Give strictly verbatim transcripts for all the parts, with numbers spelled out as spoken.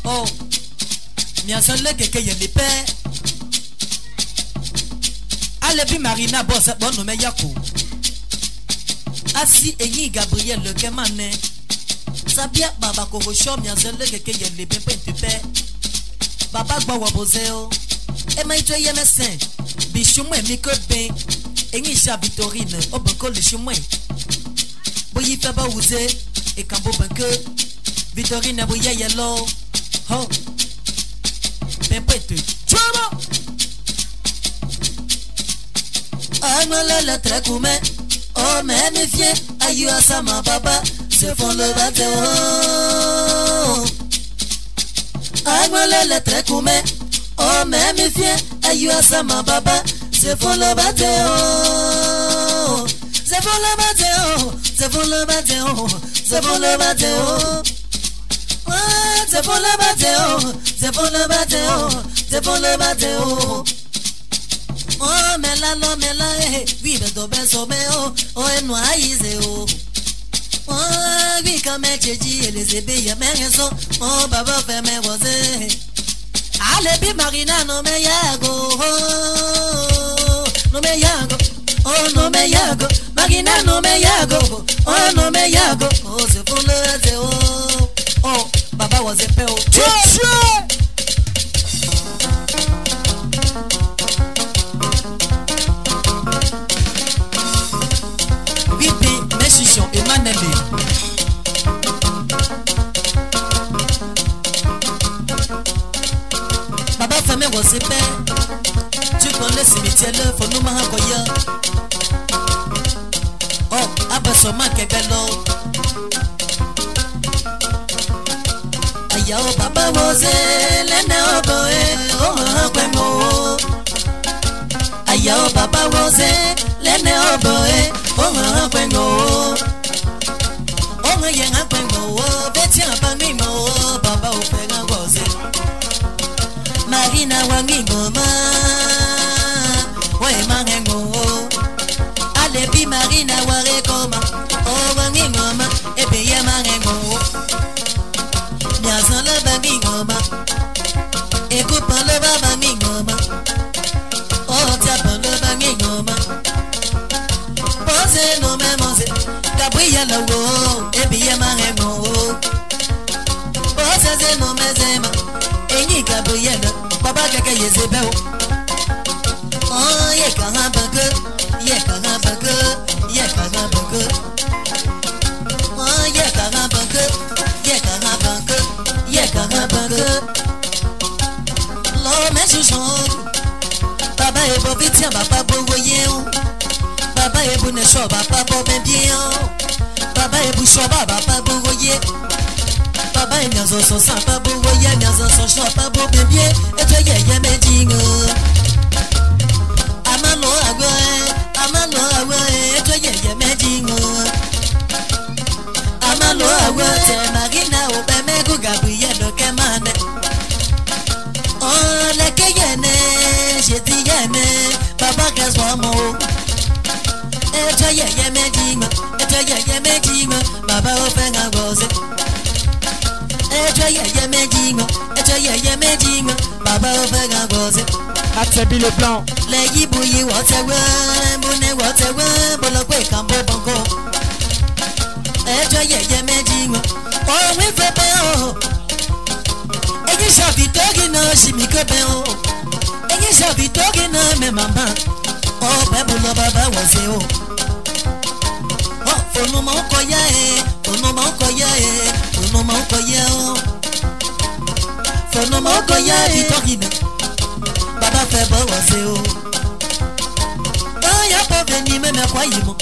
Oh, miazole keke yelipe. Alebi Marina boss bon no me yako. Asi enyi Gabriel le kemane. Sabia baba kogo show miazole keke yelipe pentepe. Baba gba wabozeo. E ma ito yemesen. Bishumwe mikobe. Enyi sha Victorine obanko le shumwe. Boyi feba uze e kambo banke. Victorine boye yellow. Ho. Pempete. Chama. Amala la trakume. Oh mais méfier. Ayu asama baba. Se font le bateau. Amala la trakume. Oh mais méfier. Ayu asama baba. Se font le bateau. Se font le bateau. Se font le bateau. Se font le bateau. C'est pour le bateau, c'est pour le bateau, c'est pour le bateau. Oh, mais là, là, mais là, eh, oui, mais do beso, mais oh, oh, et nous haïsé, oh. Oh, oui, quand même, j'ai dit, et les ébés, y'a mes raisons, oh, baba, fait mes rosés. Allez, bi Marina, no me yago, oh, no me yago, oh, no me yago, Marina, no me yago, oh, no me yago, oh, c'est pour le bateau. Oh, Baba was a pearl. Bibi, Meshichon, Emmanuel. Baba Famé was a pearl. Tu prends le cimetière, le faut nous mahakoya. Oh, Abasoma Kebelo. Yo Baba was a lene oboe, oh kwemo. Ayo Baba was a lene oboe, oh kwemo. Oh my young kwemo, beti apami mo, Baba ofenga was it. Marina wangi mama, we mangengo. Alebi Marina ware koma, oh wangi mama, ebe ye mangengo. Nyazan le bangi ngoma. Écoute pas le bangi ngoma. Oh tiens pas le bangi ngoma. Pose no me mose. Gabriel wo. Ebi ye maremo. Pose ze no me zema. Enyi Gabriel. Baba keke yezebe o. Oh ye karabaka. Ye karabaka. Ye karabaka. Oh ye karabaka. Ye karabaka. Ye karabaka. L'homme est jugant. Baba est beau vite, papa beau voyer. Baba est beau ne choix, papa beau bien bien. Baba est beau choix, papa beau voyer. Baba est nazo son sang, papa beau voyer, nazo son choix, papa beau bien bien. Et toi y'a y'a mes dingo. Amano agua, amano agua. Et toi y'a y'a mes dingo. Amano agua, c'est Marina au Bemego Gabriel de Kemane. Oh, le Kayane, j'ai dit Yane, Papa Gaswamo. Et toi y'a y'a mes dingo, et toi y'a y'a mes dingo, Baba Ofenga Rose. Et toi y'a y'a mes dingo, et toi y'a y'a mes dingo, Baba Ofenga Rose. Atsebi le plan. Les Yibouyi Watewa, Mune Watewa, Bolokwe Kambo Bongo. Et toi y'a y'a mes dingo, oh oui fait bien. Et you shall be talking no shimiko ben. Et you shall be talking no me mama. Oh Babulo Baba was it oh. Oh for no mo koya eh, for no mo koya eh, for no mo koya oh. For no mo koya be talking. Baba Febo was it oh. Oh ya po veni me me kwa yimo.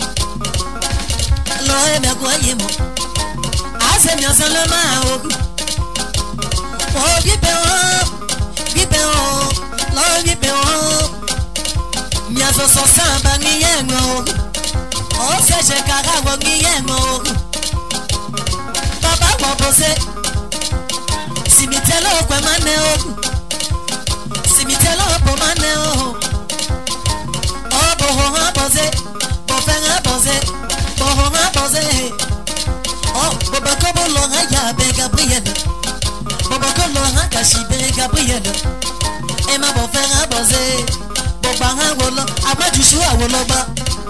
Lo e me kwa yimo. Ase mi asalama oh. Oh, vipe oh, vipe oh, lo vipe oh. Miazo so samba ni yengo. Oh, seje karago ni yengo. Baba wa pose. Simitelo kwa mane oh. Simitelo kwa mane oh. Oh, boho ha pose, bofenga pose, boho ha pose. Oh, boba kobo lo ha ya be Gabriel. Bobokolo Hakashi Gabriel. Emma Bofera Bose. Bobara Wolo. Abadushu Awoloba.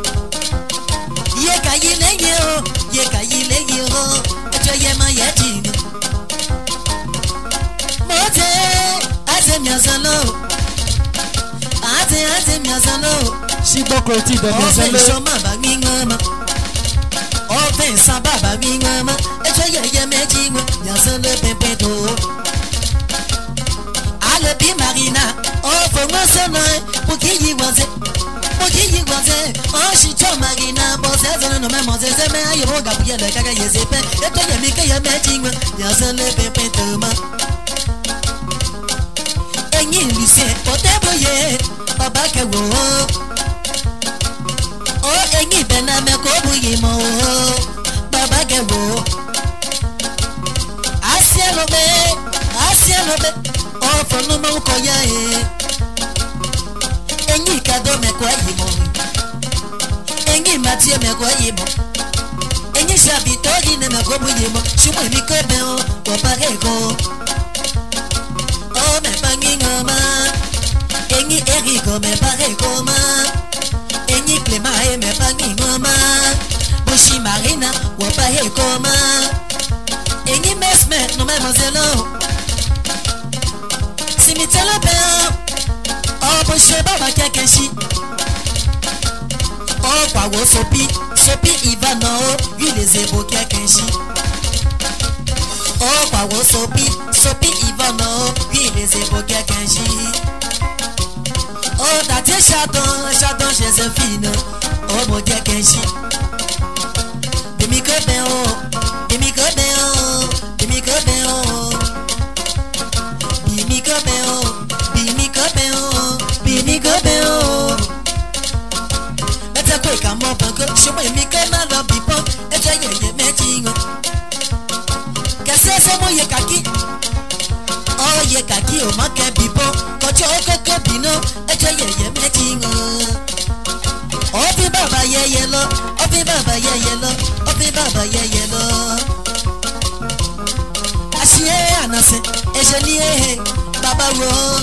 Yeka Yile Yo. Yeka Yile Yo. Etoyema Yetin. Mote. Azem Yazalo. Ate Azem Yazalo. Shibokoti de Yazalo. Shoma Bagingama. Open Sababa Gingama. Etoye Mejima. Yazalo Pepeto. Alebi Marina. Oh, for one son, Poki was it. Poki was it. Oh, she told Marina. Boss has no memories. A man, you woke up here like a Yezepe. Etoye Mika Mejima. Yazalo Pepeto. You say, whatever ye, Babaka wo. Oh, any bename go yimo, Babaka wo. Asianobe, Asianobe, oh, for no more koya. Any cado me quayimo, any matio me quayimo, any shabby toy in a go yimo, Shumi Mikobel, Babako. Oh, me bangingama. Eni Eriko me barekoma. Eni Clema e me bangingama. Bushi Marina wapa hekoma. Eni Mesme no me mozelo. Simitelo bel. Oh, Bushe baba kekenshi. Oh, kwa wo sopi. Sopi Ivano. Yule zebo kekenshi. Oh, kwa wo sopi. Sopi Ivano. Yule zebo kekenshi. Oh, that is Chardon, Chardon, Josephine. Oh, mon Dieu, Kenshi. Demi Cobéon, Demi Cobéon, Demi Cobéon, Demi Cobéon, Demi Cobéon, Demi Cobéon. Let's go, come on, Bunker. Show me, me, come on, people. It's a year, matching. Cassette, some ye kaki. Oh, ye kaki, oh, my people. Kocho Pino, a jay matching. Opi Baba ye yellow, Opi Baba ye yellow, Opi Baba ye yellow. Ashie Anase, Ejanie, Baba Ro.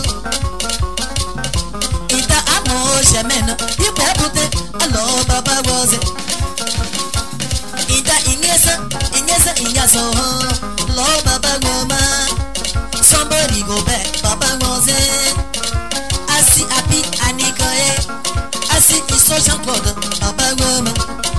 Ita Amo Shamena, you put it, hello Baba was it. Ita Inesa, Inesa Inyaso, Lord Baba Roma. Somebody go back, Baba was it. I see happy Anikoe. I see his social code, Baba Roma.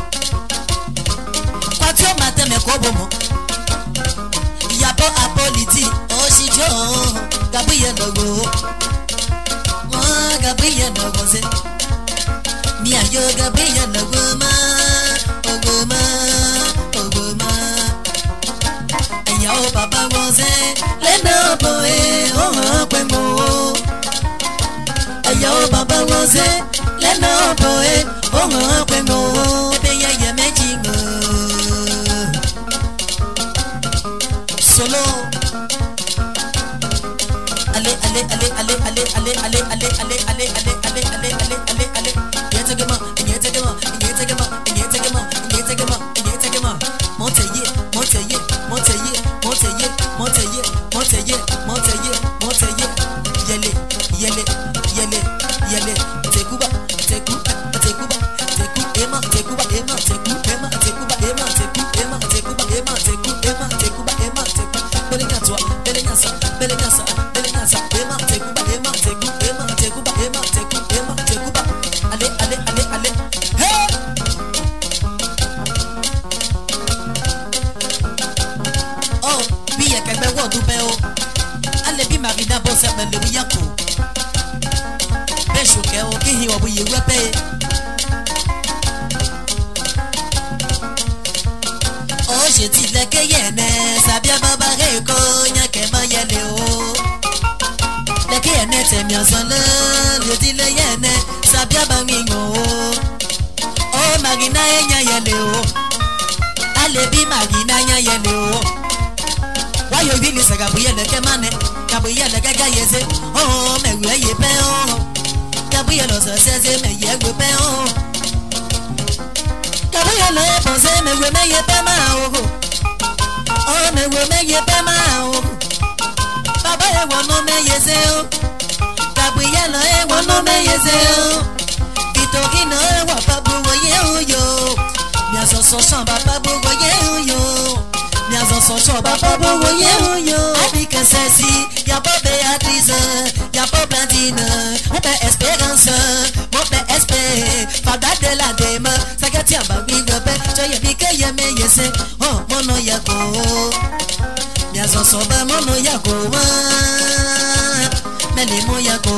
What's your matter, Mekobomo? Yapo Apoliti, oh, she Joe, Gabriel Logo. Oh, Gabriel Logo. Mia yo Gabriel Logoma, Ogoma, Ogoma. And yo, Baba was it. Let no boy, oh, Quemo. Yo, Baba was it. Let no boy, oh, Quemo. Be ya matching. Solo. Ale, ale, ale, ale, ale, ale, ale, ale, ale, ale, ale, ale, ale, ale, ale, ale. Yet a gama, and yet a gama, and yet a gama, and yet a gama, and yet a gama, and yet a gama. Monte, Monte, Monte, Monte, Monte, Monte, Monte, Monte, Yele, Yele, Yele, Yele, Tekuba, Tekuba, Tekuba, Teku, Emma, Tekuba, Emma, Teku, Emma, Tekuba, Emma, Teku, Emma, Tekuba, Emma, Teku, Emma, Tekuba, Emma, Teku, Belengatua, Belengasa, Belengasa, Belengasa, Emma, Tekuba, Emma, Teku, Emma, Tekuba, Emma, Teku, Emma, Tekuba, Ale, Ale, Ale, Ale, hey! Oh, we are going to do better. Ale bi Marina boss at the Yako. Beshoke, okay, he will be you repay. Oh, je dis la Cayenne, Sabia Baba Reco, Yakema Yeleo. La Cayenne, c'est bien son le dit la Yenne, Sabia Bangingo. Oh, Marina Yeleo. Ale bi Marina Yeleo. Why you really say Gabriel Kemane? Gabriel Gagayeze. Oh, me we ye pe oh. Gabriel says me ye go pe oh. Gabriel pense me we me ye pe ma oh. Oh, me we me ye pe ma oh. e wono me yezeo. Gabriel e wono me yezeo. Vitorino e wapabu woye yo. Miazo so chamba babu woye yo. Miazo so chamba babu woye yo. Avec ceci, y'a pas Béatrice, y'a pas Blandine, mon père Espérance, mon père Espé, Fada de la Deme, ça que tient ba wingo pe, tu y a piqué y'a me yese, oh mon no yako, miazo so ba mon no yako, mais les mots yako.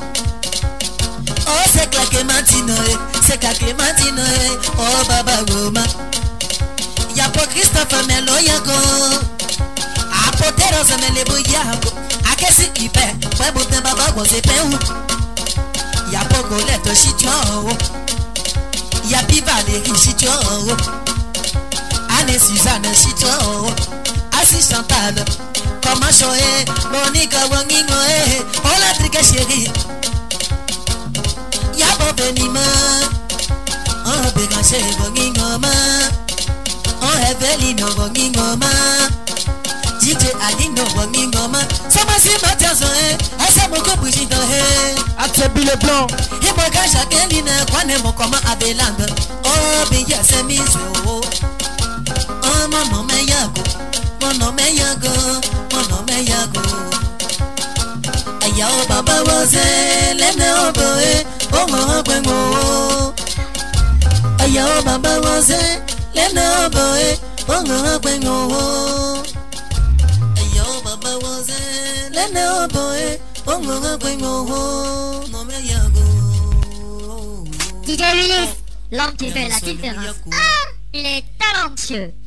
Oh c'est claqué matino, c'est claqué matino, oh baba goma. Y'a pas Christophe Melo yako. Apotero se me le boyago. Akesi ipe, fue bote baba goze peu. Ya poco leto shityo. Ya piva le shityo. Anne Suzanne shityo. Assis Chantal. Comment choé, Monica Wangingo eh. Oh la trique chérie. Ya bo benima. Oh beganche Wangingo ma. Oh Evelino Wangingo ma. D J Alino Wangingoma. Sama si matiazo eh. Asa moko bujito eh. Atsebi le blanc. He moga jakeline kwane mokoma abelanda. Oh biya se mizo. Oh mono me yago. Mono me yago. Mono me yago. Aya o baba woze lene obo eh. Oh mo gwengo. Aya o baba woze lene obo eh. Oh mo gwengo. D J Willis, l'homme qui fait la différence. Ah, il est talentueux.